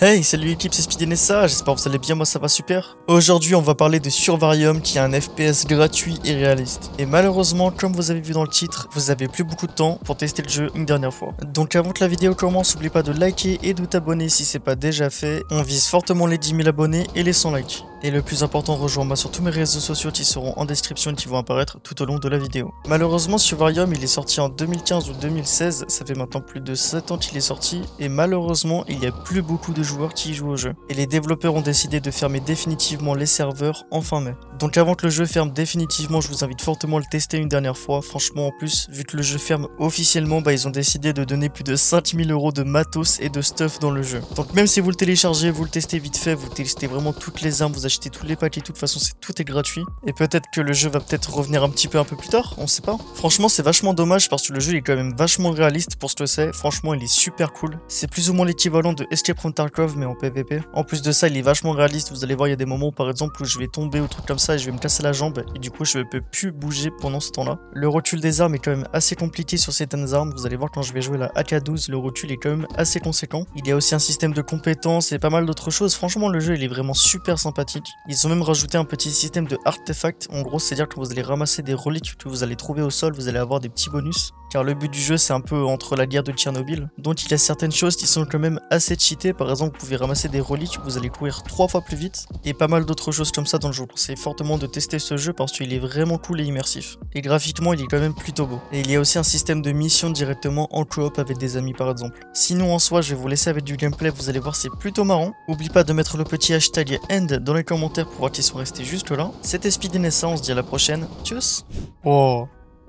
Hey, salut l'équipe, c'est Speedinessa, j'espère que vous allez bien, moi ça va super. Aujourd'hui on va parler de Survarium qui est un FPS gratuit et réaliste. Et malheureusement, comme vous avez vu dans le titre, vous avez plus beaucoup de temps pour tester le jeu une dernière fois. Donc avant que la vidéo commence, n'oublie pas de liker et de t'abonner si c'est pas déjà fait. On vise fortement les 10 000 abonnés et les 100 likes. Et le plus important, rejoins-moi sur tous mes réseaux sociaux qui seront en description et qui vont apparaître tout au long de la vidéo. Malheureusement, Survarium il est sorti en 2015 ou 2016, ça fait maintenant plus de 7 ans qu'il est sorti, et malheureusement il y a plus beaucoup de joueurs qui y jouent au jeu. Et les développeurs ont décidé de fermer définitivement les serveurs en fin mai. Donc avant que le jeu ferme définitivement, je vous invite fortement à le tester une dernière fois. Franchement, en plus, vu que le jeu ferme officiellement, ils ont décidé de donner plus de 5000 € de matos et de stuff dans le jeu. Donc même si vous le téléchargez, vous le testez vite fait, vous testez vraiment toutes les armes, vous achetez tous les packs et de toute façon tout est gratuit. Et peut-être que le jeu va peut-être revenir un peu plus tard, on sait pas. Franchement, c'est vachement dommage parce que le jeu il est quand même vachement réaliste pour ce que c'est. Franchement, il est super cool. C'est plus ou moins l'équivalent de Escape from Tarkov mais en PvP. En plus de ça, il est vachement réaliste. Vous allez voir, il y a des moments par exemple où je vais tomber ou truc comme ça et je vais me casser la jambe et du coup je ne peux plus bouger pendant ce temps-là. Le recul des armes est quand même assez compliqué sur certaines armes. Vous allez voir quand je vais jouer la AK-12, le recul est quand même assez conséquent. Il y a aussi un système de compétences et pas mal d'autres choses. Franchement, le jeu il est vraiment super sympathique. Ils ont même rajouté un petit système de artefacts. En gros, c'est-à-dire que vous allez ramasser des reliques que vous allez trouver au sol, vous allez avoir des petits bonus. Car le but du jeu, c'est un peu entre la guerre de Tchernobyl. Donc il y a certaines choses qui sont quand même assez cheatées. Par exemple, vous pouvez ramasser des reliques, vous allez courir 3 fois plus vite. Et pas mal d'autres choses comme ça. Donc je vous conseille fortement de tester ce jeu parce qu'il est vraiment cool et immersif. Et graphiquement, il est quand même plutôt beau. Et il y a aussi un système de mission directement en coop avec des amis par exemple. Sinon en soi, je vais vous laisser avec du gameplay. Vous allez voir, c'est plutôt marrant. N'oublie pas de mettre le petit hashtag end dans les commentaires pour voir qu'ils sont restés jusque là. C'était Speedinessa, on se dit à la prochaine. Tchuss. Oh.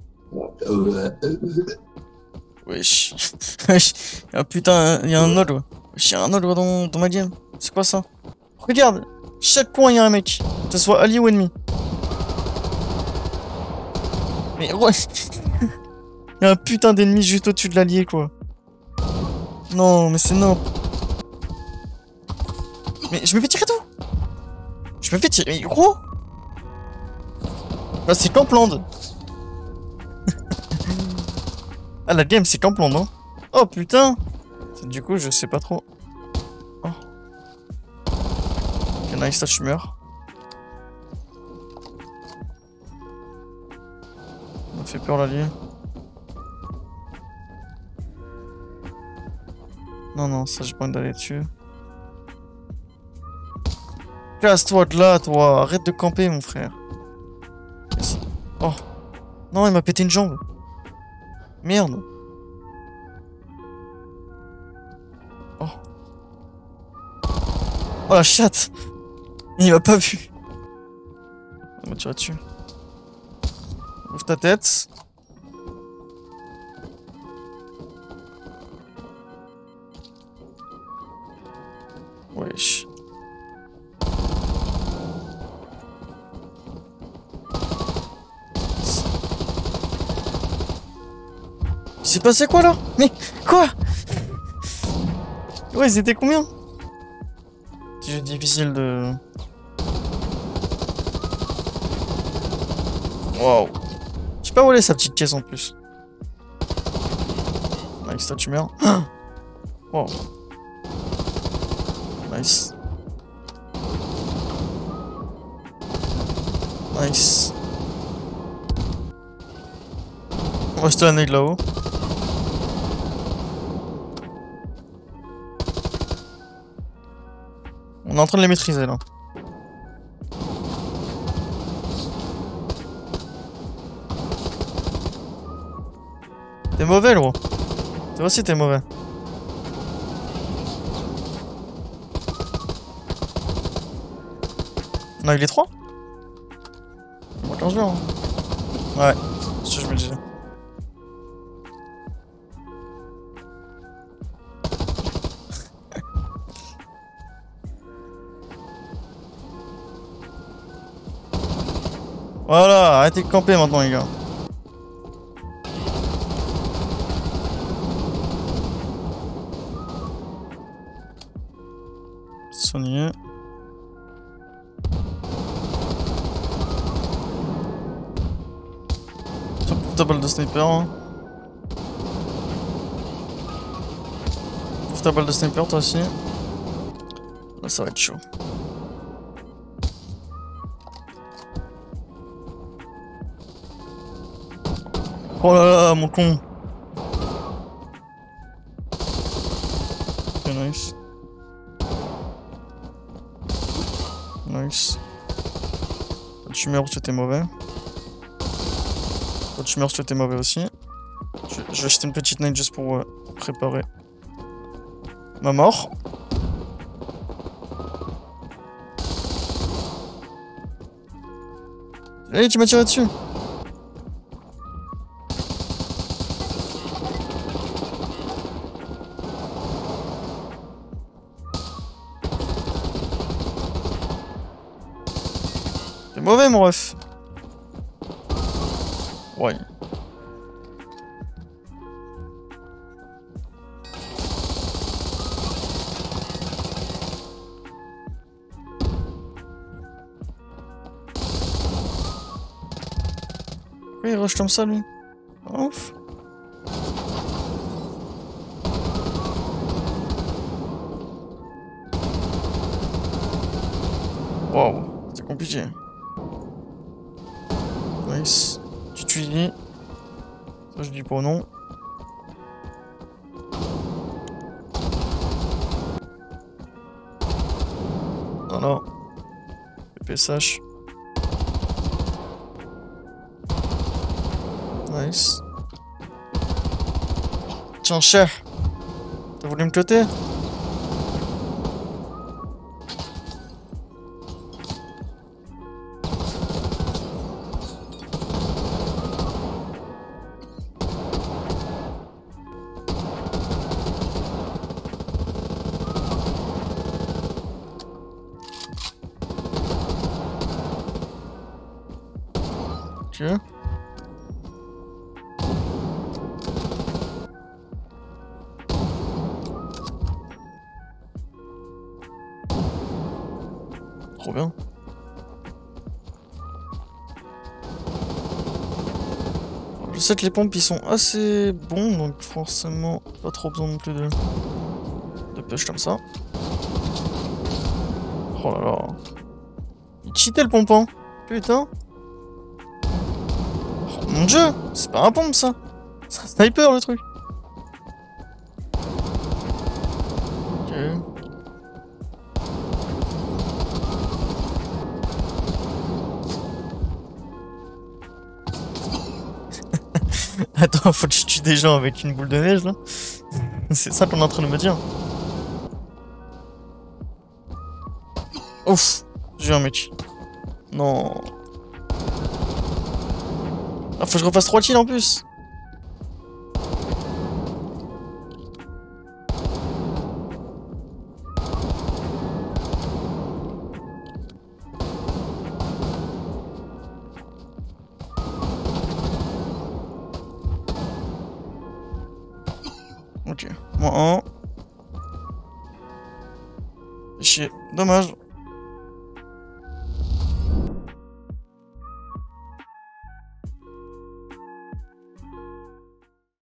Wesh. Wesh. Ah putain, il y a un ogre. Wesh, il y a un ogre dans ma game. C'est quoi ça? Regarde, chaque coin il y a un mec. Que ce soit allié ou ennemi. Mais ouais. Il y a un putain d'ennemi juste au-dessus de l'allié quoi. Non, mais c'est non. Mais je me fais tirer d'où? Je me fais tirer. Mais gros. Bah c'est Campland. Ah la game c'est Campland hein. Oh putain. Du coup je sais pas trop. Oh. Ok nice là je meurs. On m'a fait peur l'allié. Non non ça j'ai pas envie d'aller dessus. Casse-toi de là toi. Arrête de camper mon frère. Oh. Non il m'a pété une jambe. Merde. Oh. Oh la chatte. Il m'a pas vu. On va tirer dessus. Ouvre ta tête. Wesh. Il s'est passé quoi là? Mais quoi? Ouais, ils étaient combien? C'est difficile de... Waouh. Je sais pas où aller sa petite caisse en plus. Nice, toi tu meurs. Wow. Nice. Nice. On va jeter un aigle là-haut. On est en train de les maîtriser là. T'es mauvais gros. Toi aussi t'es mauvais. On a eu les 3. On va 15 hein. Ouais, c'est ce que je me disais. Voilà, arrêtez de camper maintenant les gars. Soigné. Ta balle de sniper. Hein. Ouvre ta balle de sniper toi aussi. Là, ça va être chaud. Oh là là, mon con. Ok, nice. Nice. Toi, tu meurs parce que t'es mauvais. Toi, tu meurs parce que t'es mauvais aussi. Je vais acheter une petite nade juste pour préparer ma mort. Allez, tu m'as tiré dessus. T'es mauvais, mon ref. Ouais. Pourquoi il rush comme ça, lui? Ouf. Wow, c'est compliqué. Nice. Tu tues. Ça, je dis pas non. Voilà. PPSH. Nice. Tiens, cher. T'as voulu me coter? Ok. Trop bien. Je sais que les pompes ils sont assez bons, donc forcément pas trop besoin non plus de push comme ça. Oh là là. Il cheatait le pompon. Putain. Oh mon dieu, c'est pas un pompe ça. C'est un sniper le truc. Ok. Attends, faut que je tue des gens avec une boule de neige là. C'est ça qu'on est en train de me dire. Ouf, j'ai eu un mec. Non. Ah, faut que je refasse 3 kills en plus. Ok, moins 1. Chier, dommage.